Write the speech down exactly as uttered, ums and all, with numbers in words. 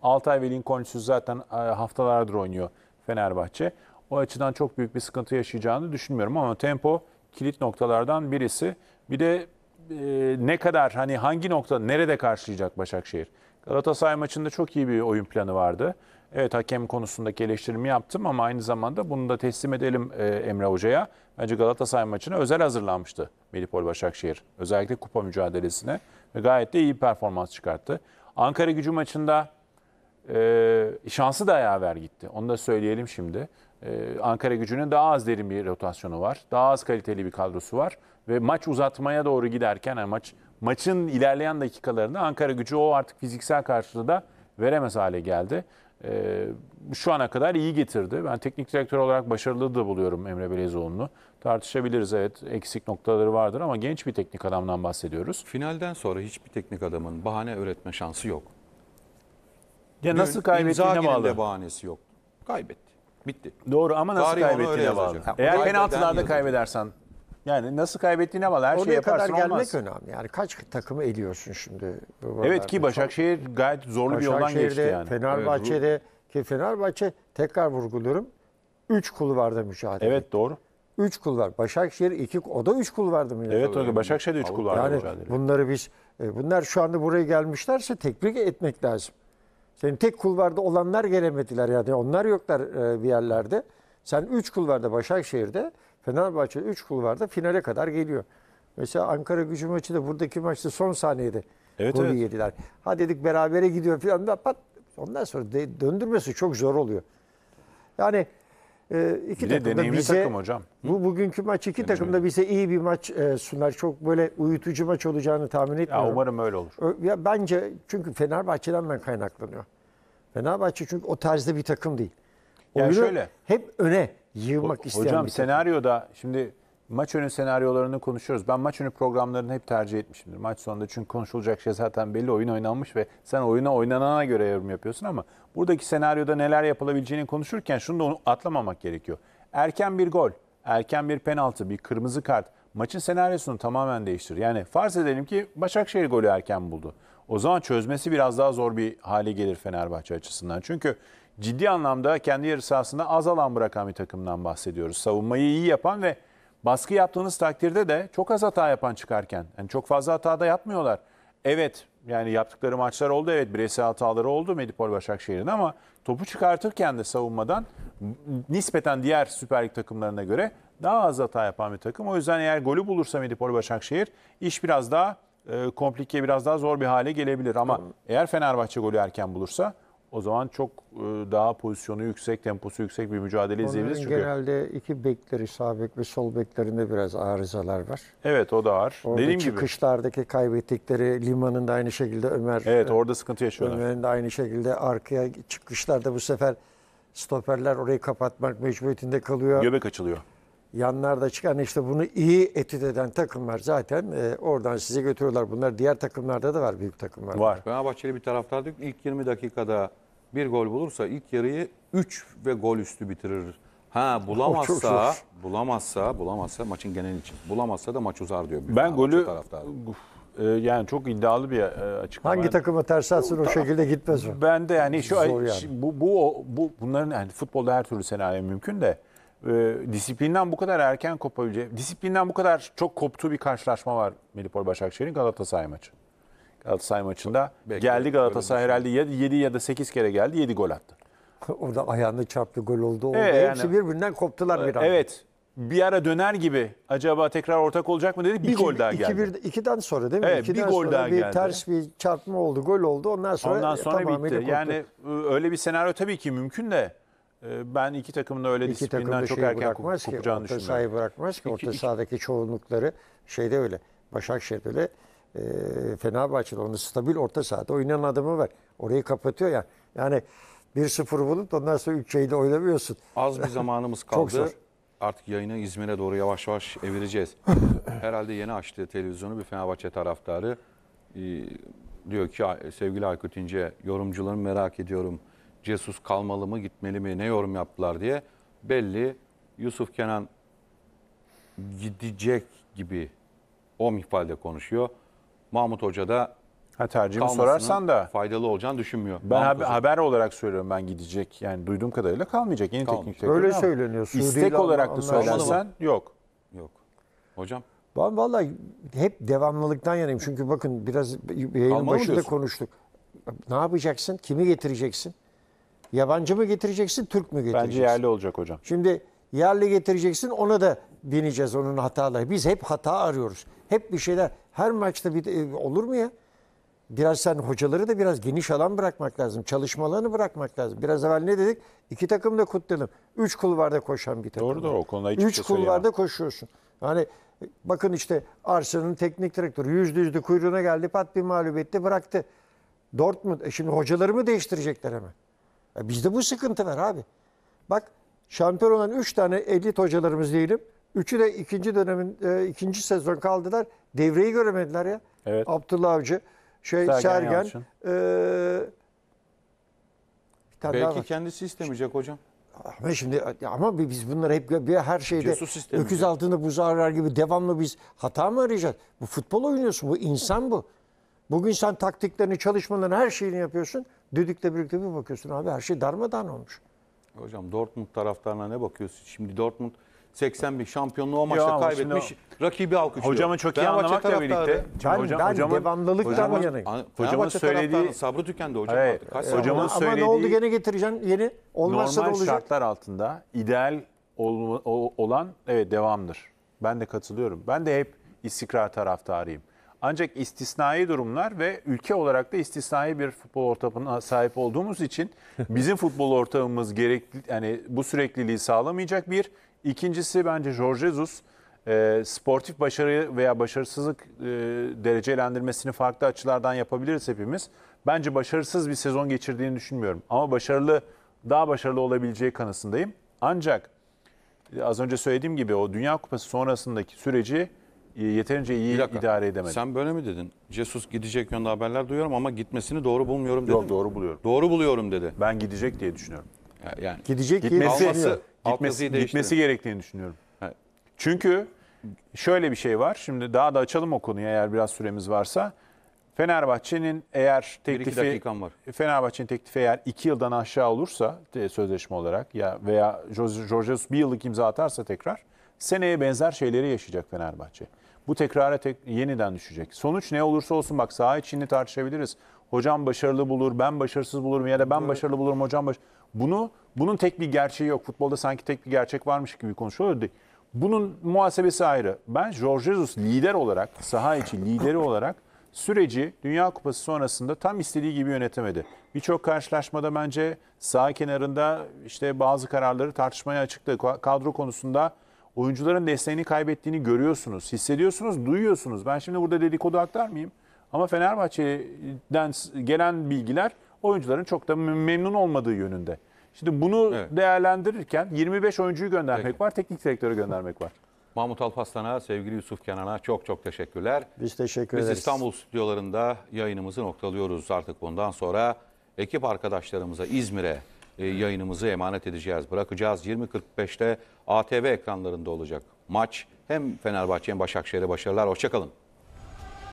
Altay ve Lincoln'suz zaten e, haftalardır oynuyor Fenerbahçe. O açıdan çok büyük bir sıkıntı yaşayacağını düşünmüyorum ama tempo kilit noktalardan birisi. Bir de e, ne kadar hani hangi nokta nerede karşılayacak Başakşehir? Galatasaray maçında çok iyi bir oyun planı vardı. Evet, hakem konusundaki eleştirimi yaptım ama aynı zamanda bunu da teslim edelim e, Emre Hoca'ya. Bence Galatasaray maçına özel hazırlanmıştı Medipol Başakşehir. Özellikle kupa mücadelesine ve gayet de iyi bir performans çıkarttı. Ankara-Gücü maçında e, şansı da yaver gitti. Onu da söyleyelim şimdi. E, Ankara-Gücü'nün daha az derin bir rotasyonu var. Daha az kaliteli bir kadrosu var. Ve maç uzatmaya doğru giderken yani maç maçın ilerleyen dakikalarında Ankara-Gücü o artık fiziksel karşılığı da veremez hale geldi. Ee, şu ana kadar iyi getirdi. Ben teknik direktör olarak başarılı da buluyorum Emre Belezoğlu'nu. Tartışabiliriz, evet, eksik noktaları vardır ama genç bir teknik adamdan bahsediyoruz. Finalden sonra hiçbir teknik adamın bahane üretme şansı yok. Ya nasıl Dün kaybettiğine İnzaghi'nin bağlı. de bahanesi yok. Kaybetti. Bitti. Doğru ama nasıl Tarih onu öyle kaybettiğine bağlı. yazacak. Eğer Kaybeden penaltılarda yazacak. kaybedersen yani nasıl kaybettiğine bağlı. Her şeyi Oraya kadar yaparsın gelmek olmaz. önemli. Yani kaç takımı eliyorsun şimdi? bu Evet ki buralarda? Başakşehir gayet zorlu bir yoldan geçti Başakşehir'de, yani. Fenerbahçe'de ki Fenerbahçe tekrar vurguluyorum. üç kulvarda mücadele. Evet, doğru. üç kulvar. Başakşehir iki, o da üç kulvarda mücadele. Evet, doğru. Başakşehir'de üç kulvarda Yani mücadele. bunları biz e, bunlar şu anda buraya gelmişlerse tebrik etmek lazım. Senin tek kulvarda olanlar gelemediler yani onlar yoklar e, bir yerlerde. Sen üç kulvarda Başakşehir'de, Fenerbahçe üç kulvarda finale kadar geliyor. Mesela Ankara-Gücü maçı da buradaki maçta son saniyede Evet, golü evet. yediler. Ha dedik berabere gidiyor falan da pat ondan sonra de, döndürmesi çok zor oluyor. Yani e, iki Bir de takım da deneyimli bize takım hocam. bu bugünkü maç iki takım da bize iyi bir maç e, sunar. Çok böyle uyutucu maç olacağını tahmin Ya etmiyorum. umarım öyle olur. Ö- Ya bence çünkü Fenerbahçe'den ben kaynaklanıyor. Fenerbahçe çünkü o tarzda bir takım değil. Ya Oyunu şöyle. hep öne yığmak isteyen Hocam bir takım. senaryoda şimdi maç önü senaryolarını konuşuyoruz. Ben maç önü programlarını hep tercih etmişimdir. Maç sonunda çünkü konuşulacak şey zaten belli, oyun oynanmış ve sen oyuna oynanana göre yorum yapıyorsun ama buradaki senaryoda neler yapılabileceğini konuşurken şunu da atlamamak gerekiyor. Erken bir gol, erken bir penaltı, bir kırmızı kart maçın senaryosunu tamamen değiştirir. Yani farz edelim ki Başakşehir golü erken buldu. O zaman çözmesi biraz daha zor bir hale gelir Fenerbahçe açısından. Çünkü ciddi anlamda kendi yarı sahasında az alan bırakan bir takımdan bahsediyoruz. Savunmayı iyi yapan ve baskı yaptığınız takdirde de çok az hata yapan çıkarken. Yani çok fazla hata da yapmıyorlar. Evet, yani yaptıkları maçlar oldu. Evet, bireysel hataları oldu Medipol Başakşehir'in ama topu çıkartırken de savunmadan nispeten diğer Süper Lig takımlarına göre daha az hata yapan bir takım. O yüzden eğer golü bulursa Medipol Başakşehir iş biraz daha e, komplike, biraz daha zor bir hale gelebilir. Ama tamam. Eğer Fenerbahçe golü erken bulursa o zaman çok e, daha pozisyonu yüksek, temposu yüksek bir mücadele izleyebiliriz. Onların Çünkü genelde iki bekleri, sağ bek ve sol beklerinde biraz arızalar var. evet, o da var. Orada Dediğim gibi. çıkışlardaki kaybettikleri Liman'ın da aynı şekilde Ömer. Evet, orada sıkıntı yaşıyorlar. Ömer'in de aynı şekilde arkaya çıkışlarda bu sefer stoperler orayı kapatmak mecburiyetinde kalıyor. Göbek açılıyor. Yanlarda çıkan işte bunu iyi etüt eden takımlar zaten e, oradan size götürüyorlar. Bunlar diğer takımlarda da var, büyük takımlar. Var. Fenerbahçeli bir taraftar diyor ki ilk yirmi dakikada bir gol bulursa ilk yarıyı üç ve gol üstü bitirir. Ha çok bulamazsa, zor. bulamazsa, bulamazsa maçın genel için. Bulamazsa da maç uzar diyor. bir Ben Fenerbahçe golü taraftarı. e, yani çok iddialı bir e, açıklama. Hangi takıma ters atsın o şekilde gitmez o. Ben de yani şu Zor ay- yani. bu bu bu bunların yani futbolda her türlü senaryo mümkün de e, disiplinden bu kadar erken kopabileceği, disiplinden bu kadar çok koptuğu bir karşılaşma var Medipol Başakşehir'in Galatasaray maçı. Galatasaray maçında Belki geldi Galatasaray öyle herhalde yedi ya da sekiz kere geldi, yedi gol attı. Orada ayağını çarptı, gol oldu. oldu. Evet, Hepsi yani- birbirinden koptular bir anda. Evet. Bir ara döner gibi acaba tekrar ortak olacak mı dedik, bir İki- gol daha iki geldi. bir- ikiden sonra değil mi? Evet, bir İkiden gol sonra daha bir geldi. ters bir çarpma oldu, gol oldu. Ondan sonra, Ondan sonra tamamıyla bitti. koptu. Yani e, öyle bir senaryo tabii ki mümkün de e, ben iki takımın da öyle İki takım disiplinden da çok şeyi erken bırakmaz ki, kopacağını orta düşünmüyorum. sahayı bırakmaz ki. İki- Orta iki- sahadaki çoğunlukları şeyde öyle. Başakşehir'de öyle. E, Fenerbahçe'de onun stabil orta sahada oynayan adamı var. Orayı kapatıyor ya. Yani bir sıfır bulup ondan sonra üç şeyde oynamıyorsun. Az bir zamanımız Çok kaldı. zor. Artık yayını İzmir'e doğru yavaş yavaş evireceğiz. Herhalde yeni açtığı televizyonu bir Fenerbahçe taraftarı e, diyor ki sevgili Aykut İnce, yorumcularımı merak ediyorum. Jesus kalmalı mı, gitmeli mi, ne yorum yaptılar diye. Belli Yusuf Kenan gidecek gibi o mihvalde konuşuyor. Mahmut Hoca da Ha, tercihimi kalmasının sorarsan da faydalı olacağını düşünmüyor. ben Mahmut haber, Hocam. haber olarak söylüyorum, ben gidecek. Yani duyduğum kadarıyla kalmayacak. Yeni Kalmayacak. teknik direktör. Öyle ama söyleniyor. Suudi İstek ile olarak da anlaşmalı. söylersen yok. Yok. Hocam Ben vallahi hep devamlılıktan yanayım. Çünkü bakın biraz yayının Kalmalı mı başında diyorsun? konuştuk. Ne yapacaksın? Kimi getireceksin? Yabancı mı getireceksin, Türk mü getireceksin? Bence yerli olacak hocam. Şimdi yerli getireceksin, ona da bineceğiz onun hataları. Biz hep hata arıyoruz. Hep bir şeyler. Her maçta bir olur mu ya? Biraz sen hocaları da biraz geniş alan bırakmak lazım. Çalışmalarını bırakmak lazım. Biraz evvel ne dedik? İki takım da kutlayalım. Üç kulvarda koşan bir takım. Doğru doğru, o konuda hiçbir Üç şey kulvarda söyleyemem. koşuyorsun. Yani bakın işte Arsenal'ın teknik direktörü yüzde yüzde kuyruğuna geldi. Pat bir mağlubiyetle bıraktı. Dortmund. E şimdi hocaları mı değiştirecekler hemen? E bizde bu sıkıntı var abi. Bak şampiyon olan üç tane elit hocalarımız diyelim. Üçü de ikinci dönemin e, ikinci sezon kaldılar. Devreyi göremediler ya. Evet. Abdullah Avcı, şey Sergen Sergen, Yalçın. e, bir tane daha belki var. kendisi istemeyecek hocam. Ama şimdi ama biz bunları hep bir her şeyde Jesus sistemi. öküz altında buzağı arar gibi devamlı biz hata mı arayacağız? Bu futbol oynuyorsun. Bu insan bu. Bugün sen taktiklerini, çalışmalarını, her şeyini yapıyorsun. Düdükle birlikte bir bakıyorsun abi her şey darmadağın olmuş. Hocam Dortmund taraftarına ne bakıyorsun? Şimdi Dortmund seksen bin şampiyonluğu o maçta ama kaybetmiş. şimdi Rakibi alkışlıyor. Hocamı çok iyi Fenerbahçe anlamakla taraftarı- birlikte. Ben, hocam, ben hocamın, devamlılıktan hocamın- yanayım. An- Hocamın Fenerbahçe söylediği- taraftarının sabrı tükendi hocam. Evet, artık. Kaç e, sene hocamın oldu? Ama ne söylediği- oldu gene getireceksin yeni. Olmazsa normal da olacak. şartlar altında ideal ol- o- olan evet devamdır. Ben de katılıyorum. Ben de hep istikrar taraftarıyım. Ancak istisnai durumlar ve ülke olarak da istisnai bir futbol ortamına sahip olduğumuz için bizim futbol ortamımız gerekli, yani bu sürekliliği sağlamayacak bir. İkincisi bence Jorge Jesus e, sportif başarı veya başarısızlık e, derecelendirmesini farklı açılardan yapabiliriz hepimiz. Bence başarısız bir sezon geçirdiğini düşünmüyorum. Ama başarılı, daha başarılı olabileceği kanısındayım. Ancak az önce söylediğim gibi o Dünya Kupası sonrasındaki süreci e, yeterince iyi Bir dakika. idare edemedi. Sen böyle mi dedin? Jesus gidecek yönde haberler duyuyorum ama gitmesini doğru bulmuyorum dedin. Yok, doğru buluyorum. Doğru buluyorum dedi. Ben gidecek diye düşünüyorum. Ya- Yani Gidecek Gitmesi, yeri Alması- düşünüyor. Altyazıyı gitmesi, değiştirin. gitmesi gerektiğini düşünüyorum. Evet. Çünkü şöyle bir şey var. Şimdi daha da açalım o konuyu eğer biraz süremiz varsa. Fenerbahçe'nin eğer bir iki teklifi dakikam var. Fenerbahçe'nin teklifi eğer iki yıldan aşağı olursa e, sözleşme olarak ya veya Jorge Jorge Jesus bir yıllık imza atarsa tekrar seneye benzer şeyleri yaşayacak Fenerbahçe. Bu tekrara tek, yeniden düşecek. Sonuç ne olursa olsun bak saha içinde tartışabiliriz. Hocam başarılı bulur, ben başarısız bulurum ya da ben başarılı bulurum hocam baş... Bunu bunun tek bir gerçeği yok. Futbolda sanki tek bir gerçek varmış gibi konuşuyorlar. Değil. Bunun muhasebesi ayrı. Ben Jorge Jesus lider olarak, saha içi lideri olarak süreci Dünya Kupası sonrasında tam istediği gibi yönetemedi. Birçok karşılaşmada bence saha kenarında işte bazı kararları tartışmaya açıktı. Kadro konusunda oyuncuların desteğini kaybettiğini görüyorsunuz, hissediyorsunuz, duyuyorsunuz. Ben şimdi burada dedikodu aktarmayayım. Ama Fenerbahçe'den gelen bilgiler oyuncuların çok da memnun olmadığı yönünde. Şimdi bunu Evet. değerlendirirken yirmi beş oyuncuyu göndermek Peki. var, teknik direktörü göndermek var. Mahmut Alpaslan'a, sevgili Yusuf Kenan'a çok çok teşekkürler. Biz teşekkür Biz ederiz. İstanbul stüdyolarında yayınımızı noktalıyoruz artık bundan sonra. Ekip arkadaşlarımıza İzmir'e e, yayınımızı emanet edeceğiz, bırakacağız. yirmi kırk beşte A T V ekranlarında olacak maç. Hem Fenerbahçe hem Başakşehir'e başarılar. Hoşçakalın.